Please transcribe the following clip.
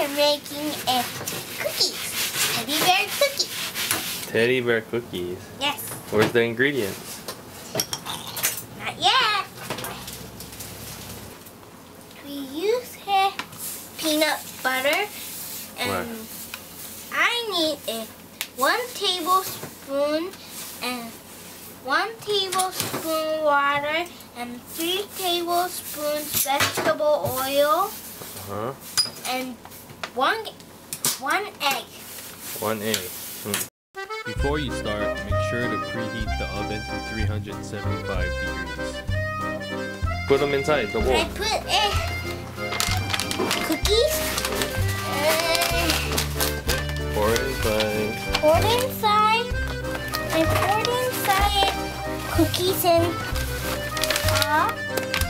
are making a cookies. Teddy bear cookies. Teddy bear cookies? Yes. Where's the ingredients? Not yet. We use here peanut butter and I need 1 tablespoon and 1 tablespoon water and 3 tablespoons vegetable oil and one egg. 1 egg. Before you start, make sure to preheat the oven to 375 degrees. Put them inside the bowl. I put cookies. Pour it inside. Pour it inside. I poured inside cookies in top.